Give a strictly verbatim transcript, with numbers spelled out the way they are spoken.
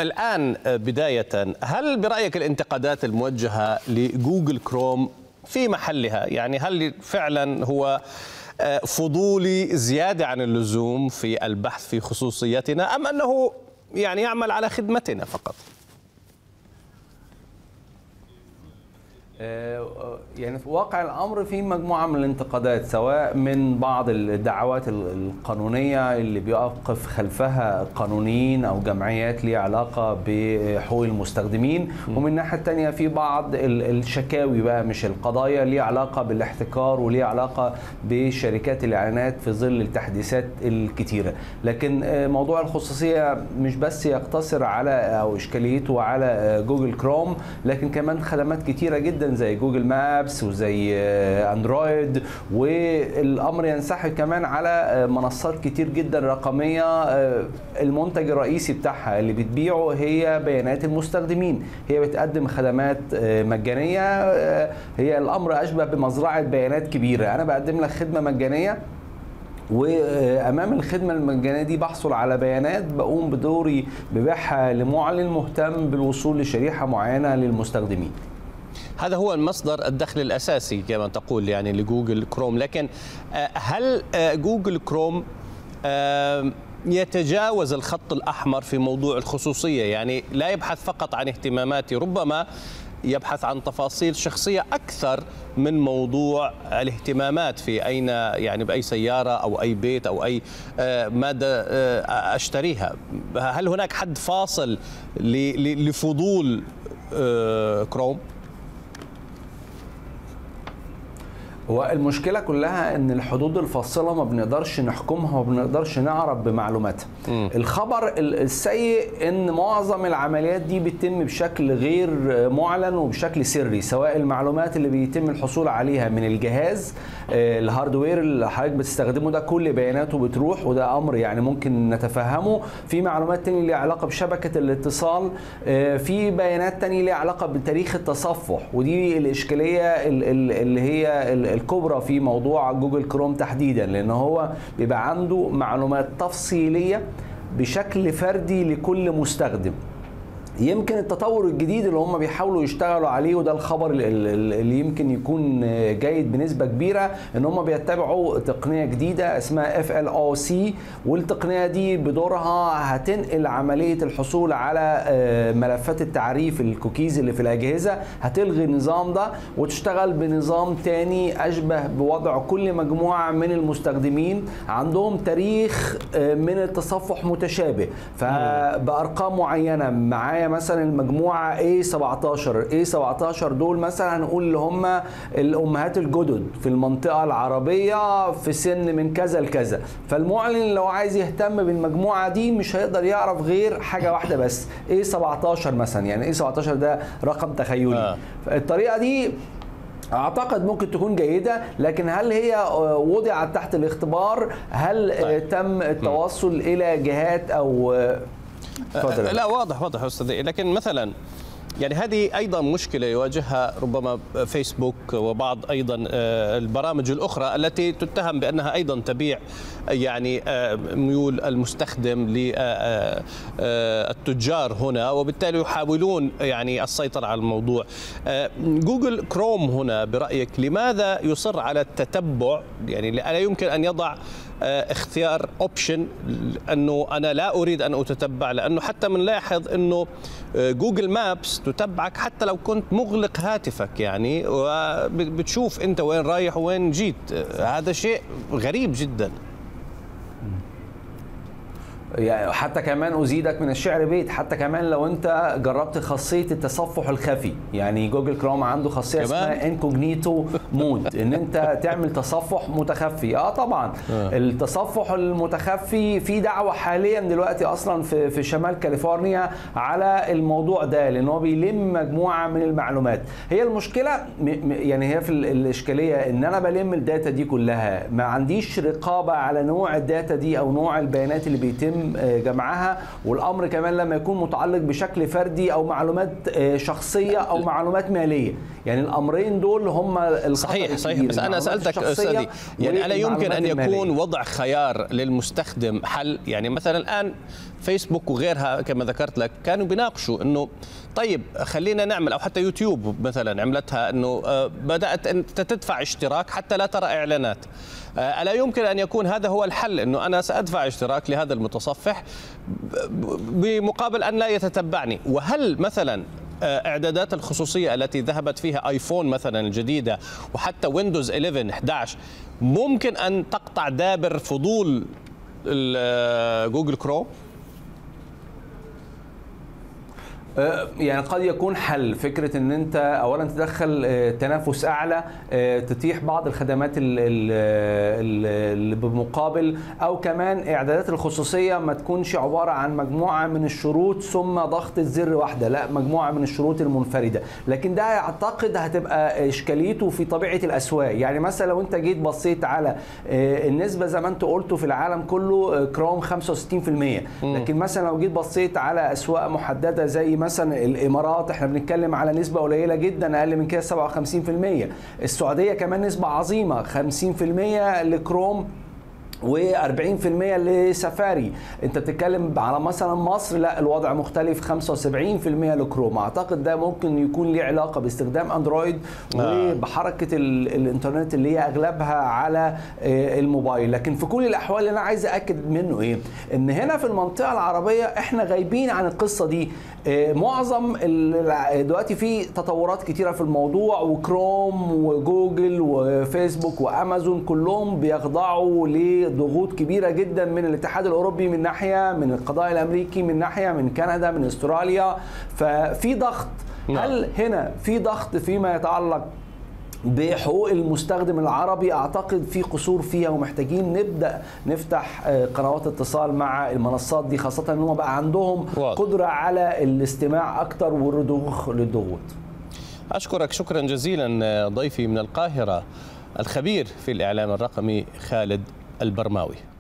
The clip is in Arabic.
الآن بداية، هل برأيك الانتقادات الموجهة لجوجل كروم في محلها؟ يعني هل فعلا هو فضولي زيادة عن اللزوم في البحث في خصوصيتنا، أم أنه يعني يعمل على خدمتنا فقط؟ يعني في واقع الأمر في مجموعة من الانتقادات، سواء من بعض الدعوات القانونية اللي بيقف خلفها قانونيين أو جمعيات ليها علاقة بحقوق المستخدمين، ومن الناحية التانية في بعض الشكاوي بقى، مش القضايا، ليها علاقة بالاحتكار وليها علاقة بشركات الإعلانات في ظل التحديثات الكتيرة. لكن موضوع الخصوصية مش بس يقتصر على أو إشكاليته على جوجل كروم، لكن كمان خدمات كتيرة جدا زي جوجل مابس وزي اندرويد، والامر ينسحب كمان على منصات كتير جدا رقميه. المنتج الرئيسي بتاعها اللي بتبيعه هي بيانات المستخدمين، هي بتقدم خدمات مجانيه. هي الامر اشبه بمزرعه بيانات كبيره، انا بقدم لك خدمه مجانيه، وامام الخدمه المجانيه دي بحصل على بيانات بقوم بدوري ببيعها لمعلن مهتم بالوصول لشريحه معينه للمستخدمين. هذا هو المصدر الدخل الأساسي كما تقول يعني لجوجل كروم. لكن هل جوجل كروم يتجاوز الخط الأحمر في موضوع الخصوصية؟ يعني لا يبحث فقط عن اهتماماتي، ربما يبحث عن تفاصيل شخصية أكثر من موضوع الاهتمامات في أين، يعني بأي سيارة أو أي بيت أو أي مادة أشتريها. هل هناك حد فاصل لفضول كروم؟ والمشكلة كلها ان الحدود الفاصلة ما بنقدرش نحكمها وما بنقدرش نعرف بمعلوماتها. م. الخبر السيء ان معظم العمليات دي بتتم بشكل غير معلن وبشكل سري، سواء المعلومات اللي بيتم الحصول عليها من الجهاز الهاردوير اللي حضرتك بتستخدمه ده كل بياناته بتروح، وده امر يعني ممكن نتفهمه. في معلومات تانية ليها علاقة بشبكة الاتصال، في بيانات تانية ليها علاقة بتاريخ التصفح، ودي الاشكالية اللي هي الكبرى في موضوع جوجل كروم تحديدا، لان هو بيبقى عنده معلومات تفصيلية بشكل فردي لكل مستخدم. يمكن التطور الجديد اللي هم بيحاولوا يشتغلوا عليه، وده الخبر اللي يمكن يكون جيد بنسبة كبيرة، ان هم بيتبعوا تقنية جديدة اسمها إف إل أو سي، والتقنية دي بدورها هتنقل عملية الحصول على ملفات التعريف الكوكيز اللي في الأجهزة، هتلغي النظام ده وتشتغل بنظام تاني أشبه بوضع كل مجموعة من المستخدمين عندهم تاريخ من التصفح متشابه، فبأرقام معينة. معايا مثلا المجموعه إيه سبعتاشر إيه سبعتاشر دول مثلا هنقول اللي هم الامهات الجدد في المنطقه العربيه في سن من كذا لكذا، فالمعلن لو عايز يهتم بالمجموعه دي مش هيقدر يعرف غير حاجه واحده بس، إيه سبعتاشر مثلا. يعني إيه سبعتاشر ده رقم تخيلي. آه. الطريقه دي اعتقد ممكن تكون جيدة، لكن هل هي وضعت تحت الاختبار؟ هل طيب. تم التوصل م. الى جهات او فضل. لا واضح واضح أستاذي، لكن مثلا يعني هذه أيضا مشكلة يواجهها ربما فيسبوك وبعض أيضا البرامج الأخرى التي تتهم بأنها أيضا تبيع يعني ميول المستخدم للتجار هنا، وبالتالي يحاولون يعني السيطرة على الموضوع. جوجل كروم هنا برأيك لماذا يصر على التتبع؟ يعني لا يمكن أن يضع اختيار اوبشن انه انا لا اريد ان اتتبع، لانه حتى بنلاحظ انه جوجل مابس تتبعك حتى لو كنت مغلق هاتفك، يعني وبتشوف انت وين رايح وين جيت. هذا شيء غريب جدا. يعني حتى كمان أزيدك من الشعر بيت، حتى كمان لو أنت جربت خاصية التصفح الخفي، يعني جوجل كروم عنده خاصية اسمها انكوجنيتو مود، إن أنت تعمل تصفح متخفي. آه طبعا آه. التصفح المتخفي في دعوة حاليا دلوقتي أصلا في في شمال كاليفورنيا على الموضوع ده، لأن هو بيلم مجموعة من المعلومات. هي المشكلة يعني هي في الإشكالية إن أنا بلم الداتا دي كلها، ما عنديش رقابة على نوع الداتا دي أو نوع البيانات اللي بيتم جمعها، والامر كمان لما يكون متعلق بشكل فردي او معلومات شخصيه او معلومات ماليه، يعني الامرين دول هم صحيح صحيح بس أنا سألتك أستاذي يعني ألا يمكن أن يكون وضع خيار للمستخدم حل؟ يعني مثلا الآن فيسبوك وغيرها كما ذكرت لك كانوا بيناقشوا أنه طيب خلينا نعمل، أو حتى يوتيوب مثلا عملتها أنه بدأت أنت تدفع اشتراك حتى لا ترى إعلانات. ألا يمكن أن يكون هذا هو الحل، أنه أنا سأدفع اشتراك لهذا المتصفح بمقابل أن لا يتتبعني؟ وهل مثلا إعدادات الخصوصية التي ذهبت فيها آيفون مثلا الجديدة وحتى ويندوز إحدى عشر إحدى عشر ممكن أن تقطع دابر فضول جوجل كروم؟ يعني قد يكون حل فكرة ان انت اولا تدخل تنافس اعلى، تتيح بعض الخدمات اللي بمقابل، او كمان اعدادات الخصوصية ما تكونش عبارة عن مجموعة من الشروط ثم ضغط الزر واحدة، لا مجموعة من الشروط المنفردة. لكن ده اعتقد هتبقى اشكاليته في طبيعة الاسواق. يعني مثلا لو انت جيت بصيت على النسبة زي ما انت قلته في العالم كله كروم خمسة وستين بالمئة، لكن مثلا لو جيت بصيت على اسواق محددة زي مثلا الامارات احنا بنتكلم على نسبه قليله جدا، اقل من كده سبعة وخمسين بالمئة. السعوديه كمان نسبه عظيمه خمسين بالمئة لكروم وأربعين بالمئة لسفاري. انت بتتكلم على مثلا مصر لا الوضع مختلف، خمسة وسبعين بالمئة لكروم. اعتقد ده ممكن يكون ليه علاقه باستخدام اندرويد وبحركه الانترنت اللي هي اغلبها على الموبايل. لكن في كل الاحوال اللي انا عايز اكد منه ايه، ان هنا في المنطقه العربيه احنا غايبين عن القصه دي. معظم دلوقتي في تطورات كتيره في الموضوع، وكروم وجوجل وفيسبوك وامازون كلهم بيخضعوا لضغوط كبيره جدا من الاتحاد الاوروبي من ناحيه، من القضاء الامريكي من ناحيه، من كندا، من استراليا. ففي ضغط. هل هنا في ضغط فيما يتعلق بحقوق المستخدم العربي؟ اعتقد في قصور فيها، ومحتاجين نبدا نفتح قنوات اتصال مع المنصات دي، خاصه ان هم بقى عندهم قدره على الاستماع اكتر والرضوخ للضغوط. اشكرك شكرا جزيلا ضيفي من القاهره الخبير في الاعلام الرقمي خالد البرماوي.